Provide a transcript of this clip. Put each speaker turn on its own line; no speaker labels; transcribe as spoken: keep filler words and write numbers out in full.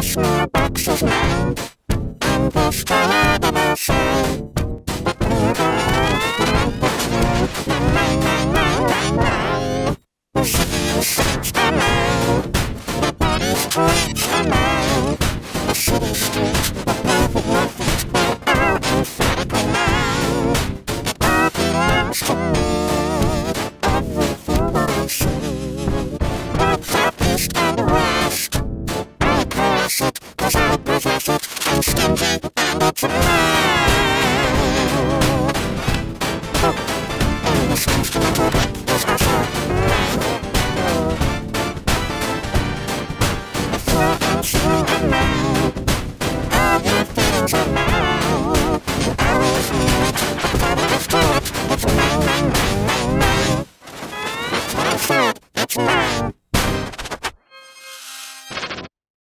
small box is mine, and this color that I'll say. You go out and the truth, mine, mine, mine, mine, mine. The city streets are mine, the body streets are mine. The city streets, the perfect nothings, they're all emphatically mine. All belongs to me, everything that I see. North, south, east, and west, I possess it, 'cause I possess it, I'm stingy and it's